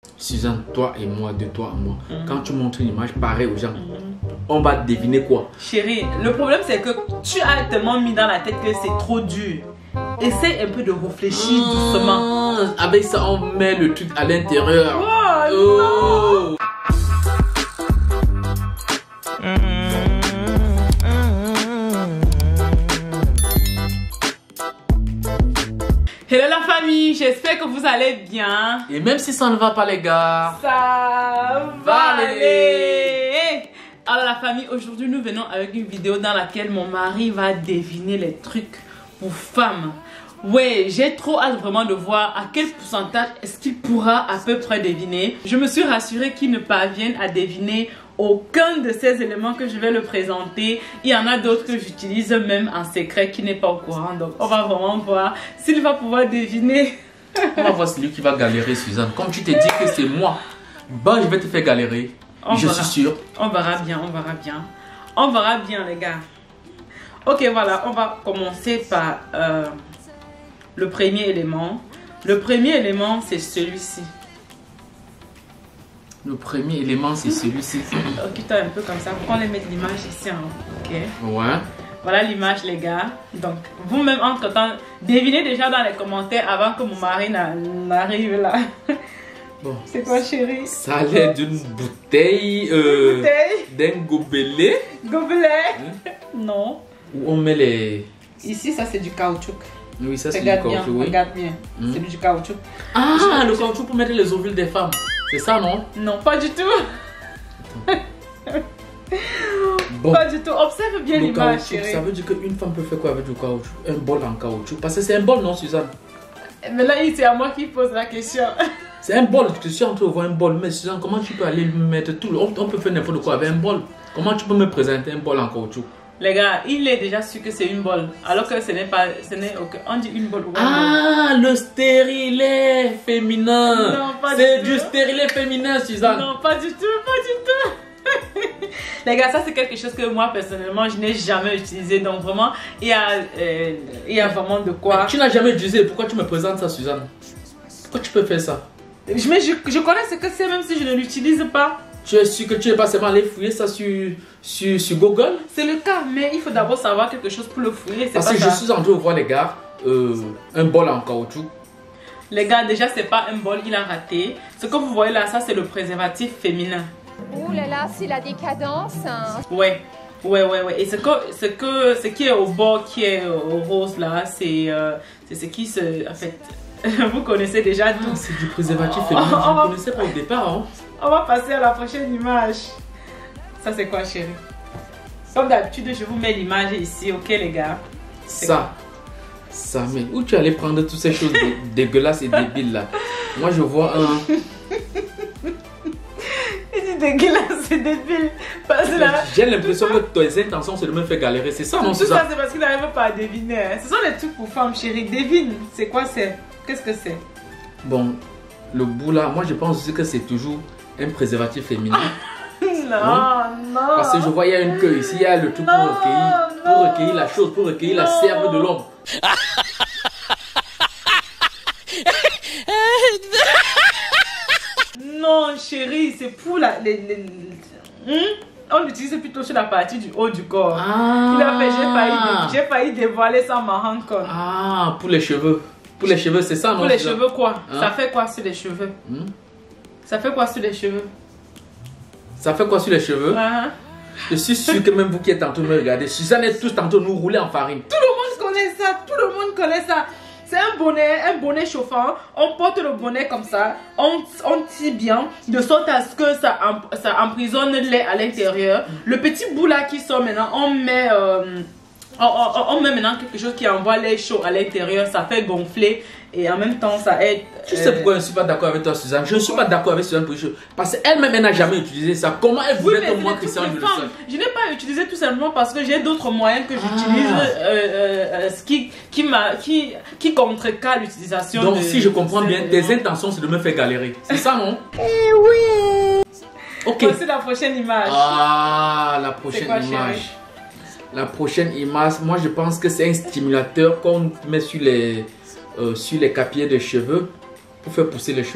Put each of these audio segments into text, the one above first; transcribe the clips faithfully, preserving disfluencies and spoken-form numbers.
Suzanne, toi et moi, de toi à moi, Mm-hmm. quand tu montres une image pareille aux gens, Mm-hmm. on va deviner quoi? Chérie, le problème c'est que tu as tellement mis dans la tête que c'est trop dur. Essaye un peu de réfléchir Mmh, doucement. Avec ça, on met le truc à l'intérieur. Oh, Oh. non. Hello la famille, j'espère que vous allez bien. Et même si ça ne va pas les gars, Ça va va aller. aller. Alors la famille, aujourd'hui nous venons avec une vidéo dans laquelle mon mari va deviner les trucs pour femmes. Ouais, j'ai trop hâte vraiment de voir à quel pourcentage est-ce qu'il pourra à peu près deviner. Je me suis rassurée qu'il ne parvienne à deviner aucun de ces éléments que je vais le présenter. Il y en a d'autres que j'utilise même en secret qui n'est pas au courant. Donc on va vraiment voir s'il va pouvoir deviner. on va voir celui qui va galérer, Suzanne. Comme tu t'es dit que c'est moi, bah je vais te faire galérer. On je verra. suis sûr. On verra bien, on verra bien. On verra bien les gars. Ok, voilà, on va commencer par euh, le premier élément. Le premier élément, c'est celui-ci. Le premier élément, c'est celui-ci. Occupe-toi un peu comme ça pour qu'on les mette l'image ici. Hein. Ok. Ouais. Voilà l'image les gars. Donc, vous-même entre-temps, devinez déjà dans les commentaires avant que mon mari n'arrive là. Bon. C'est quoi chérie? Ça a l'air d'une bouteille, euh, Bouteille, d'un gobelet. gobelet. Hein? Non. Où on met les... Ici, ça c'est du caoutchouc. Oui, ça c'est du Regarde bien, caoutchouc, oui. regarde bien. Mm. C'est du caoutchouc. Ah, le caoutchouc pour mettre les ovules des femmes. C'est ça, non? Non, pas du tout. Bon. Pas du tout. Observe bien Le l'image, caoutchouc, chérie. ça veut dire qu'une femme peut faire quoi avec du caoutchouc? Un bol en caoutchouc. Parce que c'est un bol, non, Suzanne? Mais là, c'est à moi qui pose la question. C'est un bol. Je suis en train de voir un bol. Mais Suzanne, comment tu peux aller mettre tout le... On, on peut faire n'importe quoi avec un bol. Comment tu peux me présenter un bol en caoutchouc? Les gars, il est déjà sûr que c'est une bolle. Alors que ce n'est pas... Ce n'est aucun... On dit une bolle ou un Ah, le stérilet féminin. Non, pas c'est du du tout. stérilet féminin, Suzanne. Non, pas du tout, pas du tout. Les gars, ça c'est quelque chose que moi personnellement je n'ai jamais utilisé. Donc vraiment, il y a, euh, il y a vraiment de quoi. Mais tu n'as jamais utilisé. Pourquoi tu me présentes ça, Suzanne? Pourquoi tu peux faire ça? Je, mais je, je connais ce que c'est même si je ne l'utilise pas. Tu es sûr que tu n'es pas seulement allé fouiller ça sur, sur, sur Google? C'est le cas, mais il faut d'abord savoir quelque chose pour le fouiller. Parce pas que ça. je suis en train de voir, les gars, euh, un bol en caoutchouc. Les gars, déjà c'est pas un bol, il a raté. Ce que vous voyez là, ça c'est le préservatif féminin. Ouh là là, c'est la décadence. Hein. Ouais, ouais, ouais, ouais. Et ce que, ce que, ce qui est au bord, qui est au rose là, c'est, euh, c'est ce qui se, en fait, vous connaissez déjà tout. Ah, c'est du préservatif Oh, féminin. oh, Je ne oh. connaissais pas au départ. Hein. On va passer à la prochaine image. Ça c'est quoi, chérie? Comme d'habitude, je vous mets l'image ici, ok les gars? Ça, ça, mais où tu allais prendre toutes ces choses dé- dégueulasses et débiles là? Moi, je vois un. C'est dégueulasse, c'est débile. Parce que là, J'ai l'impression que tes intentions, c'est de me faire galérer. C'est ça, non? tout C'est ça ça. c'est parce qu'il n'arrive pas à deviner. Hein. Ce sont des trucs pour femmes, chérie. Devine, c'est quoi c'est? Qu'est-ce que c'est? Bon, le bout là, moi, je pense aussi que c'est toujours un préservatif féminin. Non, non. Parce que je vois, il y a une queue ici, il y a le truc pour Non, recueillir, pour non. recueillir la chose, pour recueillir la Non. cerve de l'homme. Non, chérie, c'est pour la. Les, les- Hmm? On l'utilise plutôt sur la partie du haut du corps. Ah. Il a fait, j'ai failli, j'ai failli dévoiler ça ma rencontre. Ah, pour les cheveux. Pour les cheveux, c'est ça, non? Pour les c'est ça? cheveux, quoi? Hein? Ça fait quoi sur les cheveux? Hmm? Ça fait quoi sur les cheveux? Ça fait quoi sur les cheveux? Hein? Je suis sûr que même vous qui êtes en train de me regarder, Suzanne est tous en train de nous rouler en farine. Tout le monde connaît ça, tout le monde connaît ça. C'est un bonnet, un bonnet chauffant. On porte le bonnet comme ça, on, on tire bien, de sorte à ce que ça, em- ça emprisonne l'air à l'intérieur. Le petit bout là qui sort maintenant, on met, euh, on, on- on met maintenant quelque chose qui envoie l'air chaud à l'intérieur, ça fait gonfler et en même temps ça aide. Tu sais pourquoi je ne suis pas d'accord avec toi, Suzanne? Je ne suis pas d'accord avec Suzanne pour les cheveux. Parce qu'elle-même, elle n'a jamais utilisé ça. Comment elle Oui, voulait mais que c'est moi, des Christian, trucs je de le femmes. sache? Je n'ai pas utilisé tout simplement parce que j'ai d'autres moyens que j'utilise Ah. euh, euh, euh, ce qui, qui, m'a- qui, qui contrecarre l'utilisation. Donc, de- si je comprends de bien, ces tes éléments. intentions, c'est de me faire galérer. C'est ça, non? Eh oui! Ok. Voici la prochaine image. Ah, la prochaine quoi, image. chérie? La prochaine image, moi, je pense que c'est un stimulateur qu'on met sur les, euh, sur les capiers de cheveux pour faire pousser les cheveux.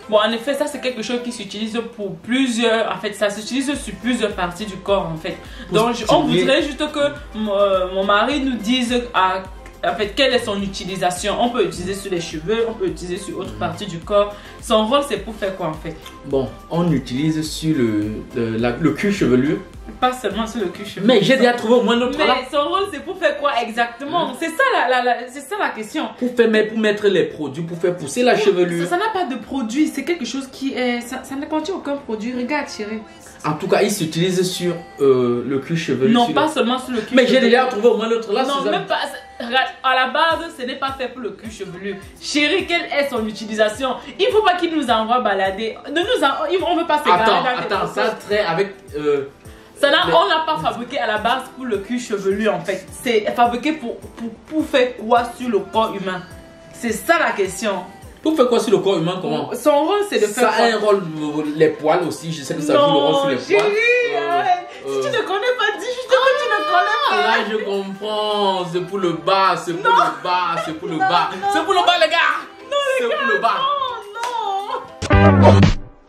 Bon, en effet, ça c'est quelque chose qui s'utilise pour plusieurs, en fait, ça s'utilise sur plusieurs parties du corps, en fait. Donc, je, on voudrait juste que euh, mon mari nous dise à, en fait, quelle est son utilisation. On peut utiliser sur les cheveux, on peut utiliser sur autre partie du corps. Son rôle, c'est pour faire quoi, en fait? Bon, on utilise sur le, le, la, le cuir chevelu. Pas seulement sur le cuir chevelu. Mais j'ai déjà trouvé au moins l'autre. Mais son rôle, c'est pour faire quoi exactement? Mmh. C'est ça la, la, la, c'est ça la question. Pour, faire, mais pour mettre les produits, pour faire pousser la chevelure. Ça n'a pas de produit, c'est quelque chose qui est... Ça, ça ne contient aucun produit. Regarde, chérie. En tout cas, il s'utilise sur euh, le cuir chevelu. Non, pas le... seulement sur le cuir mais chevelu. Mais j'ai déjà trouvé au moins l'autre là. Non, même pas... Regarde, à la base, ce n'est pas fait pour le cuir chevelu. Chérie, quelle est son utilisation? Il ne faut pas qu'il nous envoie balader. Ne nous en... On ne veut pas se Attends, attends, ça trait avec... Euh... Ça là, on l'a pas fabriqué à la base pour le cuir chevelu en fait. C'est fabriqué pour, pour, pour faire quoi sur le corps humain? C'est ça la question. Pour faire quoi sur le corps humain, comment? Son rôle c'est de faire ça quoi? a un rôle, les poils aussi, je sais que ça joue le rôle sur les chérie, poils. Euh, euh, si tu ne connais pas, dis juste que tu ne connais pas. Là je comprends, c'est pour le bas, c'est pour non. le bas, c'est pour le non, bas. C'est pour le bas les gars. Non les gars, c'est pour le bas. non, non.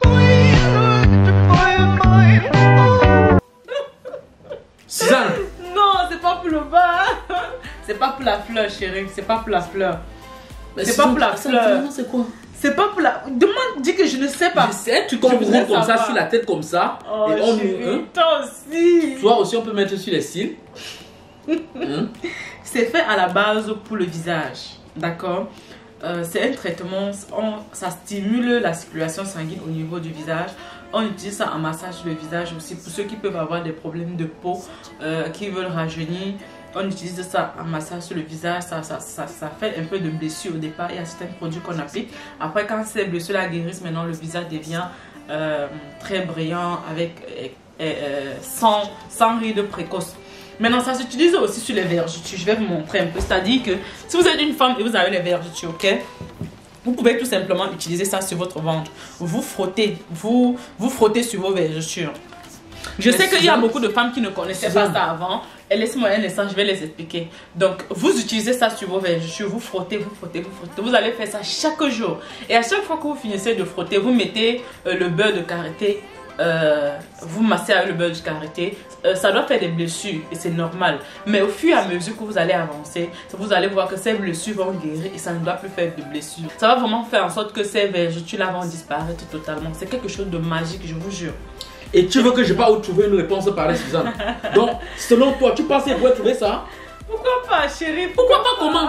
Suzanne. Non, c'est pas pour le bas. C'est pas pour la fleur, chérie. C'est pas pour la fleur. C'est pas pour la fleur. C'est quoi? C'est pas pour la... Demande, dis que je ne sais pas. Je sais, tu comprends comme ça, sur la tête comme ça. Oh, et on chérie, hein? toi aussi. Toi aussi, on peut mettre sur les cils. hein? C'est fait à la base pour le visage. D'accord? euh, C'est un traitement, on, ça stimule la circulation sanguine au niveau du visage. On utilise ça en massage sur le visage aussi pour ceux qui peuvent avoir des problèmes de peau, euh, qui veulent rajeunir. On utilise ça en massage sur le visage, ça, ça, ça, ça fait un peu de blessure au départ. Il y a certains produits qu'on applique. Après, quand ces blessures-là guérissent, maintenant le visage devient euh, très brillant, avec, euh, euh, sans, sans rides précoces. Maintenant, ça s'utilise aussi sur les vergetures. Je vais vous montrer un peu. C'est-à-dire que si vous êtes une femme et vous avez les vergetures, ok? Vous pouvez tout simplement utiliser ça sur votre ventre. Vous frottez, vous, vous frottez sur vos vergetures. Je Mais sais qu'il y a beaucoup de femmes qui ne connaissaient pas ça avant. Et laisse-moi un instant, je vais les expliquer. Donc, vous utilisez ça sur vos vergetures, vous frottez, vous frottez, vous frottez. Vous allez faire ça chaque jour. Et à chaque fois que vous finissez de frotter, vous mettez euh, le beurre de karité. Euh, vous massez avec le beurre de karité. Euh, ça doit faire des blessures et c'est normal. Mais au fur et à mesure que vous allez avancer, vous allez voir que ces blessures vont guérir et ça ne doit plus faire de blessures. Ça va vraiment faire en sorte que ces vergetures-là vont disparaître totalement. C'est quelque chose de magique, je vous jure. Et tu veux que je pas où trouver une réponse par Suzanne? Donc, selon toi, tu penses qu'on pourrait trouver ça? Pourquoi pas, chérie? Pourquoi, Pourquoi pas, comment?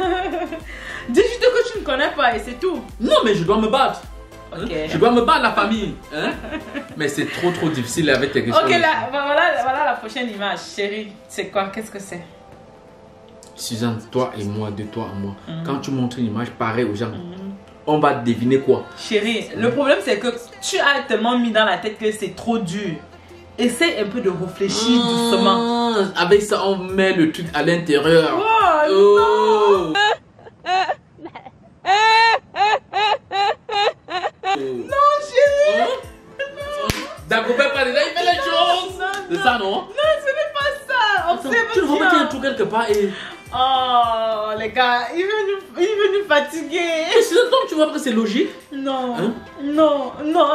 Dis juste que tu ne connais pas et c'est tout. Non, mais je dois me battre. Okay. Je dois me battre la famille. Hein? Mais c'est trop trop difficile avec tes questions. Ok, là, voilà, voilà la prochaine image. Chérie, c'est quoi? Qu'est-ce que c'est? Suzanne, toi et moi, de toi à moi. Mm-hmm. Quand tu montres une image pareille aux gens, mm-hmm. on va deviner quoi? Chérie, le problème c'est que tu as tellement mis dans la tête que c'est trop dur. Essaye un peu de réfléchir mmh, doucement. Avec ça, on met le truc à l'intérieur. Oh, oh. Non. Non, chérie. Hein? Dagobert par déjà, il fait les choses. C'est ça, non? Non, ce n'est pas ça. On sait tu le remets un truc quelque part et... Oh, les gars, il veut nous, il veut nous fatiguer. Et c'est donc tu vois que c'est logique? Non, hein? non, non.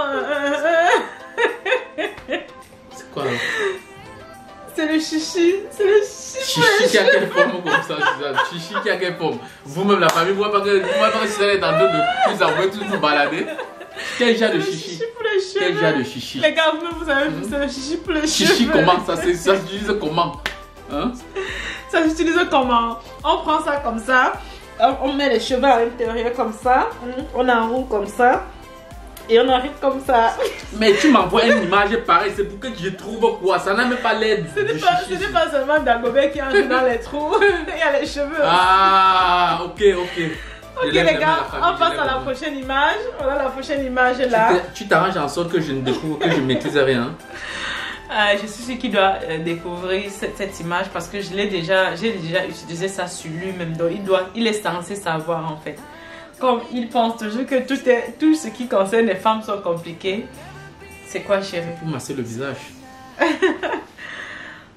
C'est quoi là? C'est le chichi, c'est le chichi. Chichi qui a quelle forme comme ça? Chichi qui a quelle forme? Vous-même la famille, vous ne voyez pas que si elle est en train de vous avouer tout vous balader. Quel genre de chichi? Chichi pour les cheveux. Quel genre de chichi? Les gars, vous, vous avez vu, c'est le chichi pour les chichi cheveux. Chichi comment? Ça s'utilise comment? Hein? Ça s'utilise comment? On prend ça comme ça, on met les cheveux à l'intérieur comme ça, on enroule comme ça. Et on arrive comme ça. Mais tu m'envoies une image pareille, c'est pour que je trouve quoi? Ça n'a même pas l'air. Ce n'est pas, pas seulement Dagobert qui entre dans les trous. Il y a les cheveux. Ah, ok, ok. Ok les gars, on passe à la prochaine image. Voilà la prochaine image là. Tu t'arranges en sorte que je ne découvre, que je ne maîtrise rien. Euh, je suis sûre qu'il doit euh, découvrir cette, cette image parce que je l'ai déjà, j'ai déjà utilisé ça sur lui-même. Donc il doit, il est censé savoir en fait. Comme il pense toujours que tout, est, tout ce qui concerne les femmes sont compliqués. C'est quoi, chérie? Pour masser le visage.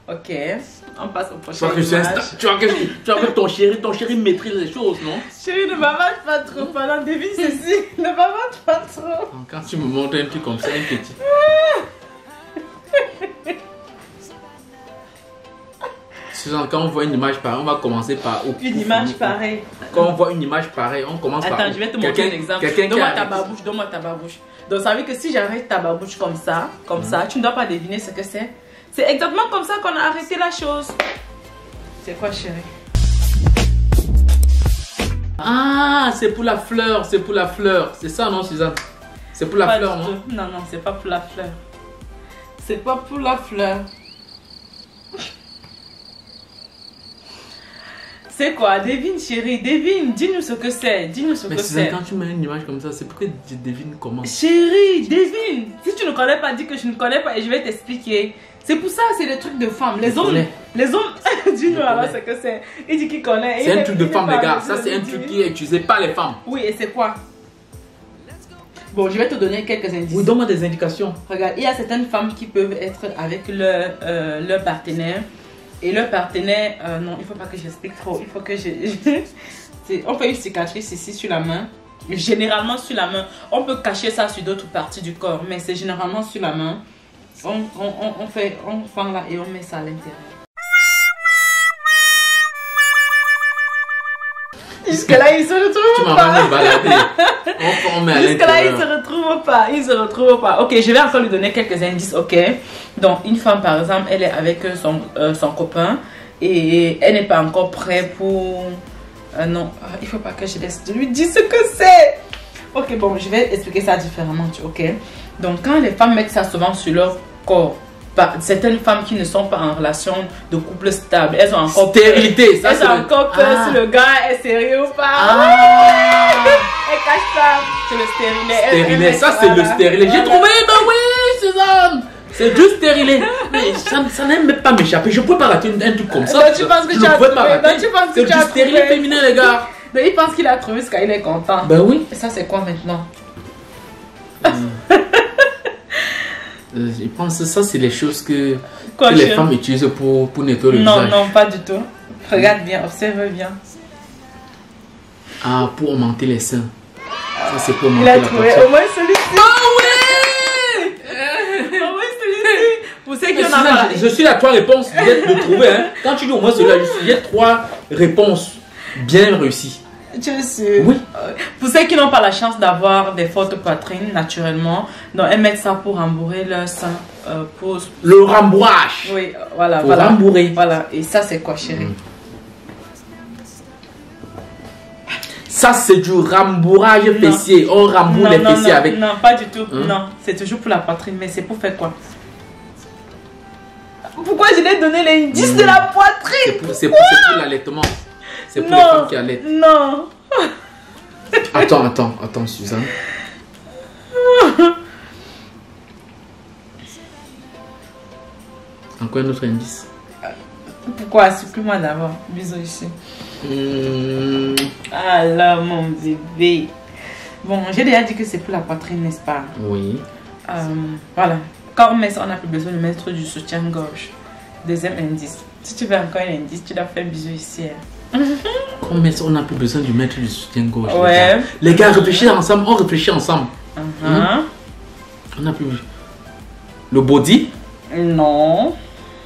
Ok, on passe au Tu prochain vois que, image. tu vois que, tu vois que ton chéri, ton chéri maîtrise les choses, non? Chérie, ne bavard pas trop pendant devine ceci. Ne bavard pas trop. Quand tu me montres un truc comme ça, un petit. Suzanne, quand on voit une image pareille, on va commencer par où? Une image pareille. Quand on voit une image pareille, on commence par Attends, où? je vais te montrer un exemple. Quelqu'un qui Donne-moi a... ta babouche, donne-moi ta babouche. Donc ça veut dire que si j'arrête ta babouche comme ça, comme Mhm. ça, tu ne dois pas deviner ce que c'est. C'est exactement comme ça qu'on a arrêté la chose. C'est quoi, chérie? Ah, c'est pour la fleur, c'est pour la fleur. C'est ça, non, Suzanne? C'est pour la Pas fleur, du non? tout. Non, non, c'est pas pour la fleur. C'est pas pour la fleur. C'est quoi? Devine, chérie, devine. Dis-nous ce que c'est. Dis-nous ce Mais que Suzanne, c'est. quand tu mets une image comme ça, c'est pour que tu devines comment. Chérie, devine. Si tu ne connais pas, dis que je ne connais pas et je vais t'expliquer. C'est pour ça, c'est des trucs de femmes. Les Je hommes, connais. les hommes, dis-nous Je alors connais. ce que c'est. Il dit qu'il connaît. C'est Il un est- truc de il est femme, pas les gars. avec Ça, nous, c'est un il truc dit. qui est utilisé par les femmes. Oui, et c'est quoi? Bon, je vais te donner quelques indices. Oui, donne-moi des indications. Regarde, il y a certaines femmes qui peuvent être avec leur, euh, leur partenaire. Et leur partenaire, euh, non, il ne faut pas que j'explique trop. Il faut que je... c'est- on fait une cicatrice ici sur la main. Généralement sur la main. On peut cacher ça sur d'autres parties du corps. Mais c'est généralement sur la main. On, on, on, on fait, on fend là et on met ça à l'intérieur. Jusque-là, il se Tu retrouve m'en pas. vas me balader. On, on met à Jusque-là, il l'intérieur. se retrouve pas. Il se retrouve pas. Ok, je vais encore lui donner quelques indices. Ok. Donc, une femme, par exemple, elle est avec son, euh, son copain et elle n'est pas encore prête pour. Euh, non, euh, il faut pas que je laisse de lui dire ce que c'est. Ok, bon, je vais expliquer ça différemment. tu- Ok. Donc, quand les femmes mettent ça souvent sur leur corps, bah, certaines femmes qui ne sont pas en relation de couple stable, elles ont encore peur. Stérilité, ça Elles c'est ont le- encore peur Ah. si le gars est sérieux ou pas. Ah. Elle cache ça. C'est le stérilet. Elle- elle Stérilet, met ça c'est le voilà. stérilet. J'ai Voilà. trouvé, ben oui, Suzanne. C'est du stérilet. Mais ça, ça n'aime même pas m'échapper. Je ne peux pas rater un, un truc comme ça. Donc, tu penses que je tu ne as pouvais pas trouvé. rater. Donc, tu penses que C'est tu du as stérilet trouvé. féminin, les gars. Donc, il pense qu'il a trouvé ce qu'il est content. Ben oui. Et ça, c'est quoi maintenant? Euh, je pense que ça, c'est les choses que, Quoi, que les chérie? femmes utilisent pour, pour nettoyer le Non, visage. non, pas du tout. Regarde bien, observe bien. Ah, pour augmenter les seins. Ça, c'est pour Il augmenter a la trouvé poitrine. au moins celui-ci. Ah oui. Au moins celui-ci. Vous savez qu'il y en a Suzanne, pas. je, je suis à trois réponses de trouver. Hein. Quand tu dis au moins celui-là, il y a trois réponses bien réussies. Tu es sûr? Oui. Euh, Pour ceux qui n'ont pas la chance d'avoir des fortes poitrines naturellement, donc elles mettent ça pour rembourrer leur sein. Euh, pour... Le rembourrage. Oui, euh, voilà. Pour voilà. rembourrer. Voilà. Et ça, c'est quoi, chérie? Mm. Ça, c'est du rembourrage Non. fessier. On rembourre Non, les non, fessiers non, avec. non, pas du tout. Hein? Non, c'est toujours pour la poitrine, mais c'est pour faire quoi? Pourquoi je l'ai donné l'indice Mm. de la C'est poitrine? pour, c'est pour, c'est pour l'allaitement. C'est pour les Non, femmes qui allaitent. non. Attends, attends, attends, Suzanne. Encore un autre indice. Pourquoi? Supprime-moi d'abord. Bisous ici. Hmm, Alors, mon bébé. Bon, j'ai déjà dit que c'est pour la poitrine, n'est-ce pas? oui. Euh, voilà. Quand on met ça, on n'a plus besoin de mettre du soutien-gorge. Deuxième indice. Si tu veux encore un indice, tu dois faire bisous ici. hein. Comme mais on n'a plus besoin de mettre du soutien-gorge. les Ouais. gars. Les gars, réfléchissez ensemble. On réfléchit ensemble. Uh-huh. On n'a plus. Le body. Non.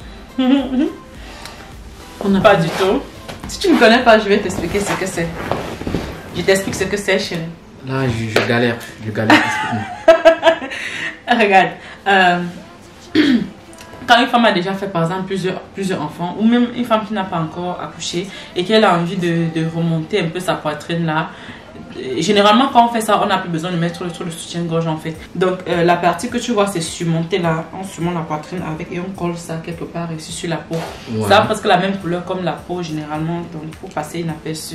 On n'a Pas du tout. Si tu ne connais pas, je vais t'expliquer ce que c'est. Je t'explique ce que c'est, chérie. Là, je, je galère. Je galère. Explique-moi. Regarde. euh, Quand une femme a déjà fait par exemple plusieurs, plusieurs enfants, ou même une femme qui n'a pas encore accouché et qu'elle a envie de, de remonter un peu sa poitrine là, euh, généralement quand on fait ça, on n'a plus besoin de mettre le, le soutien-gorge en fait. Donc euh, la partie que tu vois c'est surmonter là, on surmonte la poitrine avec et on colle ça quelque part ici sur la peau. Ouais. Ça a presque la même couleur comme la peau généralement, donc il faut passer inaperçu.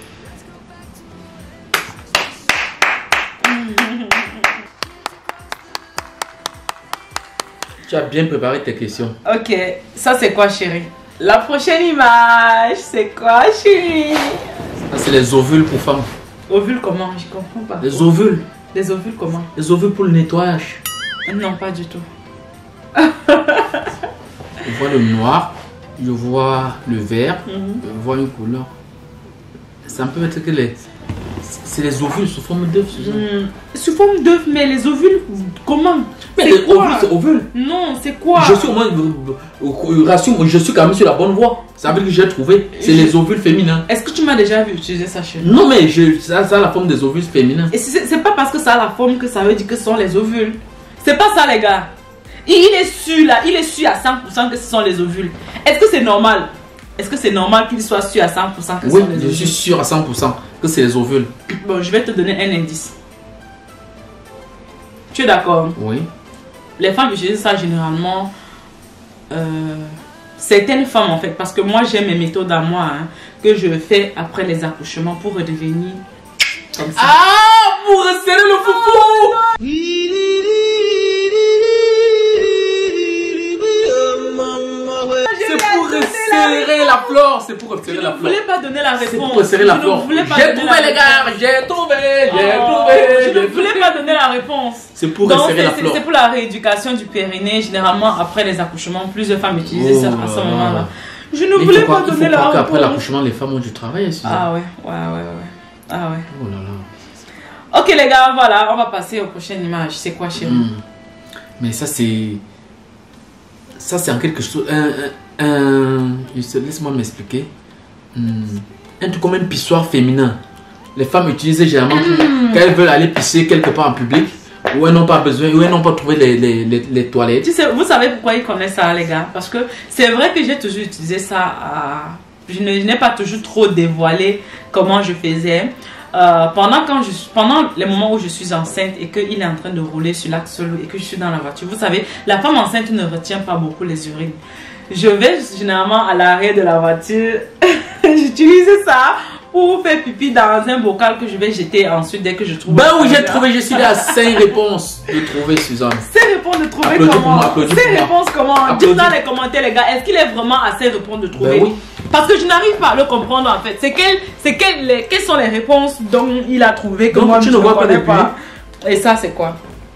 Tu as bien préparé tes questions. Ok, ça c'est quoi chérie? La prochaine image, c'est quoi chérie? Ça, c'est les ovules pour femmes. Ovules comment? Je comprends pas. Les ovules. Les ovules comment? Les ovules pour le nettoyage. Non, pas du tout. Je vois le noir, je vois le vert, Mhm. je vois une couleur. Ça peut être que les... C'est les ovules sous forme d'œuf, Suzanne. Hmm. Sous forme d'œuf, mais les ovules, comment? Mais C'est les quoi? ovules, c'est ovules. Non, c'est quoi? Je suis au moins, euh, euh, rassure, je suis quand même sur la bonne voie. Ça veut dire que j'ai trouvé. C'est Je- les ovules féminins. Est-ce que tu m'as déjà vu utiliser ça chez nous? Non, mais je, ça, ça a la forme des ovules féminins. Et c'est c'est pas parce que ça a la forme que ça veut dire que ce sont les ovules. C'est pas ça, les gars. Il, il est sûr là, il est sûr à cent pour cent que ce sont les ovules. Est-ce que c'est normal? Est-ce que c'est normal qu'il soit sûr à cent pour cent que ce Oui, sont les je ovules? suis sûr à cent pour cent que c'est les ovules. Bon, je vais te donner un indice. Tu es d'accord? Oui. Les femmes utilisent ça généralement. Euh, certaines femmes en fait, parce que moi j'ai mes méthodes à moi hein, que je fais après les accouchements pour redevenir comme ça. Ah, pour resserrer le foufou. C'est pour resserrer la flore. C'est pour Je resserrer ne la flore. voulais pas donner la C'est réponse. pour resserrer la Je ne flore. voulais pas J'ai donner trouvé la les gars, réponse. j'ai trouvé, j'ai Oh, trouvé. je ne j'ai voulais trouvé. pas donner la réponse. C'est pour Donc, resserrer la c'est- flore. c'est pour la rééducation du périnée. Généralement, après les accouchements, plusieurs femmes utilisent Oh ça à ce là là. moment-là. Je ne Il faut voulais croire- pas il faut donner la croire qu'après réponse. l'accouchement, les femmes ont du travail. Suzanne. Ah ouais, ouais, ouais, ouais. Ah ouais. Oh là là. Ok les gars, voilà, on va passer aux prochaines images. C'est quoi chez vous? Hmm. Mais ça, c'est. Ça, c'est en quelque chose. Un. un, un- Laisse-moi m'expliquer. Hmm. Un truc comme un pissoir féminin. Les femmes utilisent généralement Hmm. quand elles veulent aller pisser quelque part en public, ou elles n'ont pas besoin, ou elles n'ont pas trouvé les, les, les, les toilettes. Tu sais, vous savez pourquoi ils connaissent ça, les gars? Parce que c'est vrai que j'ai toujours utilisé ça. À... Je ne- je n'ai pas toujours trop dévoilé comment je faisais. Euh, pendant, quand je, pendant les moments où je suis enceinte et qu'il est en train de rouler sur l'axe solo et que je suis dans la voiture, vous savez, la femme enceinte ne retient pas beaucoup les urines. Je vais généralement à l'arrêt de la voiture, j'utilise ça pour faire pipi dans un bocal que je vais jeter ensuite dès que je trouve. Ben oui, j'ai trouvé, je suis là à cinq réponses de trouver, Suzanne. Ces réponses de trouver Applaudis pour comment? moi, applaudis Ces pour moi. réponses comment? Applaudis. Dites dans les commentaires les gars, est-ce qu'il est vraiment à ces réponses de trouver? Ben oui. Parce que je n'arrive pas à le comprendre en fait. C'est quelles, c'est quelles, les- quelles sont les réponses dont il a trouvé que Donc, moi tu je ne ne vois pas connais depuis? pas. Et ça c'est quoi?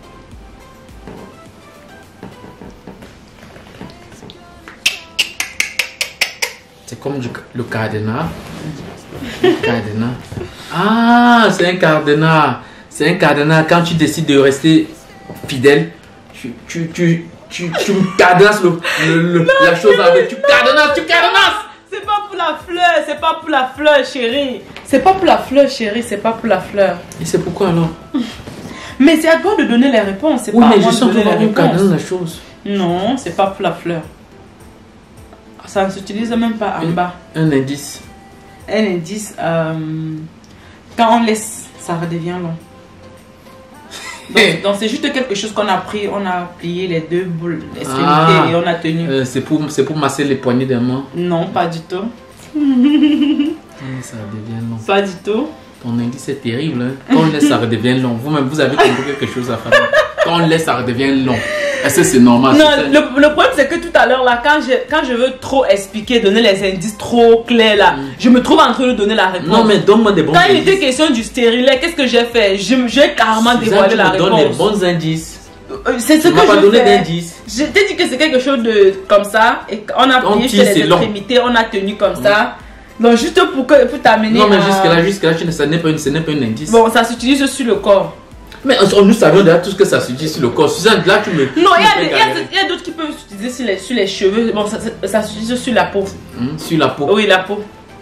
C'est comme du- le cadenas. Le cadenas. Ah, c'est un cadenas. C'est un cadenas. Quand tu décides de rester fidèle, tu, tu, tu, tu, tu cadenasses le, le- le- la chose avec. Tu cadenasses, tu cadenasses. C'est pas pour la fleur, c'est pas pour la fleur chérie. C'est pas pour la fleur chérie, c'est pas pour la fleur. Et c'est pourquoi alors? Mais c'est à toi de donner les réponses, c'est Oui, pas à mais moi je de sens que donner les tu réponses. cadenasses la chose. Non, c'est pas pour la fleur. Ça ne s'utilise même pas en Oui. bas. Un indice. Un indice, euh, quand on laisse, ça redevient long. Donc, donc c'est juste quelque chose qu'on a pris, on a plié les deux boules, l'extrémité Ah. et on a tenu. Euh, c'est pour, c'est pour masser les poignées des mains. Non, pas du tout. Ah, ça devient long. Pas du tout. Ton indice est terrible. Hein? Quand on laisse, ça redevient long. Vous-même, vous avez compris quelque chose à faire. Quand on laisse, ça redevient long. Est-ce que c'est normal? Non, c'est- le, le problème c'est que tout à l'heure là, quand je, quand je veux trop expliquer, donner les indices trop clairs là, je me trouve en train de donner la réponse. Non, mais donne-moi des bons Quand il indices. était question du stérilet, qu'est-ce que j'ai fait? Je- J'ai carrément Suzanne, dévoilé tu la me donnes des réponse. bons indices. Euh, C'est ce Tu que m'as pas je donné fais. d'indices. Je t'ai dit que c'est quelque chose de comme ça et on a On plié tire, sur les c'est long. extrémités, on a tenu comme ça. Donc juste pour que pour t'amener. Non, mais à- jusque-là, jusque-là, tu ne- ce n'est pas, une- ce n'est pas un indice. Bon, ça s'utilise sur le corps. Mais on- nous savions déjà tout ce que ça se dit sur le corps. Suzanne, là, tu me. Non, tu il y me a fais des- il y a galérer. il y a d'autres qui peuvent s'utiliser sur les sur les cheveux. Bon, ça, ça, ça s'utilise sur la peau. Hum, sur la peau. Oui, la peau.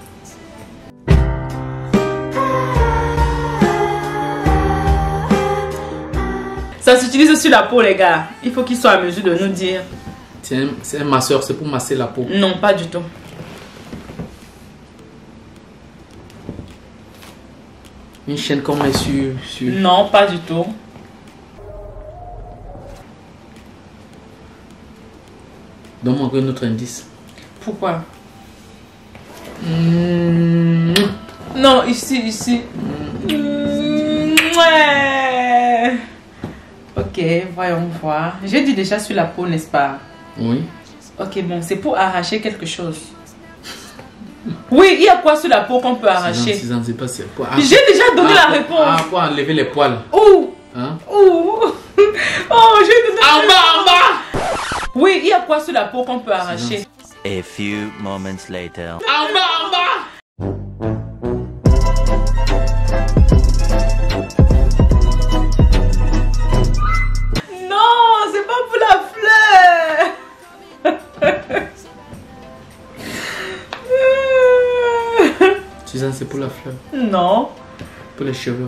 Ça s'utilise sur la peau, les gars. Il faut qu'ils soient à mesure de nous dire. C'est un, c'est un masseur, c'est pour masser la peau. Non, pas du tout. Une chaîne qu'on met sur. sur... Non, pas du tout. Donne-moi encore un autre indice. Pourquoi? Hum, Non, ici, ici. Mm, ouais. Ok, voyons voir. J'ai dit déjà sur la peau, n'est-ce pas? Oui. Ok, bon, c'est pour arracher quelque chose. Oui, il y a quoi sur la peau qu'on peut arracher? six ans, c'est pas c'est pour. J'ai déjà donné Ah, la pour- réponse. Ah, pour enlever les poils. Ouh, Hein? ouh. Oh, j'ai donné En bas, en bas! Oui, il y a quoi sur la peau qu'on peut arracher? A few moments later. En bas, en bas. Non, c'est pas pour la fleur. Suzanne, c'est pour la fleur. Non. Pour les cheveux.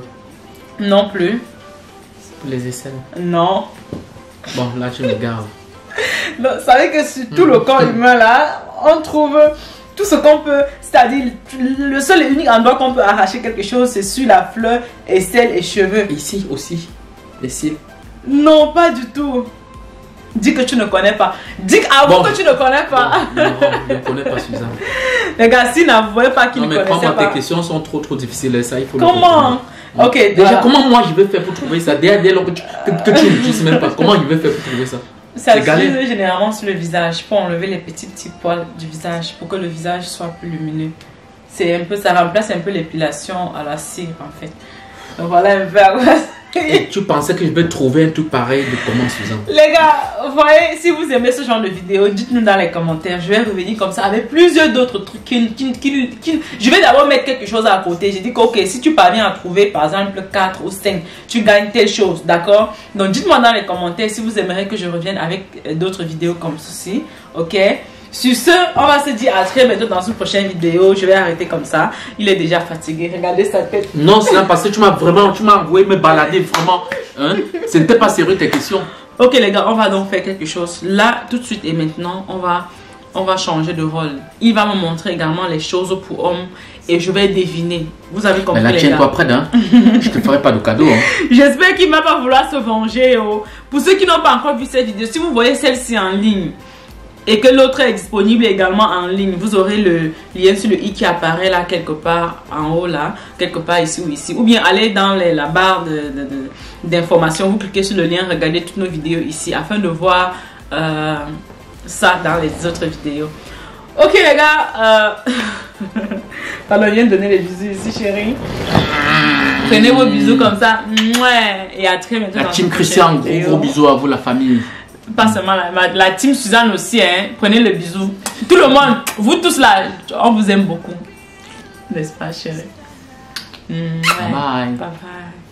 Non plus. Pour les aisselles. Non. Bon, là, tu me gardes. Non, vous savez que sur tout le corps humain là, on trouve tout ce qu'on peut, c'est-à-dire le seul et unique endroit qu'on peut arracher quelque chose, c'est sur la fleur, aisselle et cheveux. Ici aussi, les cils. Non, pas du tout. Dis que tu ne connais pas. Dis avant bon, que tu ne connais pas. Bon, non, je ne connais pas Suzanne. Les gars, s'ils n'avouaient pas qu'ils ne connaissaient pas. Non, mais tes questions sont trop trop difficiles. Ça, il faut comment? Le Ok. Déjà, voilà. Comment moi je vais faire pour trouver ça? Dès, dès lors que tu, que, que tu ne sais même pas, comment je vais faire pour trouver ça? Ça s'utilise généralement sur le visage pour enlever les petits petits poils du visage pour que le visage soit plus lumineux. C'est un peu, ça remplace un peu l'épilation à la cire en fait. Donc voilà un peu à quoi. Et tu pensais que je vais trouver un truc pareil de comment, Suzanne? Les gars, vous voyez, si vous aimez ce genre de vidéo, dites-nous dans les commentaires. Je vais revenir comme ça avec plusieurs d'autres trucs. Qui, qui, qui, qui... Je vais d'abord mettre quelque chose à côté. J'ai dit que ok, si tu parviens à trouver par exemple quatre ou cinq, tu gagnes telle chose, d'accord? Donc dites-moi dans les commentaires si vous aimeriez que je revienne avec d'autres vidéos comme ceci, ok? Sur ce, on va se dire à très bientôt dans une prochaine vidéo. Je vais arrêter comme ça. Il est déjà fatigué. Regardez sa tête. Non, c'est parce que tu m'as vraiment, tu m'as envoyé me balader vraiment. Hein? Ce n'était pas sérieux tes questions. Ok les gars, on va donc faire quelque chose. Là, tout de suite et maintenant, on va, on va changer de rôle. Il va me montrer également les choses pour hommes et je vais deviner. Vous avez compris? Mais là, tiens-toi près d'un. Je te ferai pas de cadeau. Hein. J'espère qu'il ne va pas vouloir se venger. Oh. Pour ceux qui n'ont pas encore vu cette vidéo, si vous voyez celle-ci en ligne, et que l'autre est disponible également en ligne, vous aurez le lien sur le i qui apparaît là quelque part en haut là, quelque part ici ou ici, ou bien allez dans les, la barre d'informations, vous cliquez sur le lien, regardez toutes nos vidéos ici afin de voir euh, ça dans les autres vidéos. Ok les gars, euh... pardon, je viens de donner les bisous ici chérie. Prenez vos bisous comme ça, et à très bientôt. La team Christian, gros gros bisous à vous la famille. Pas seulement la, la team Suzanne aussi, hein. Prenez le bisou. Tout le monde, vous tous là, on vous aime beaucoup. N'est-ce pas, chérie? Mmh, ouais. Bye. Bye bye.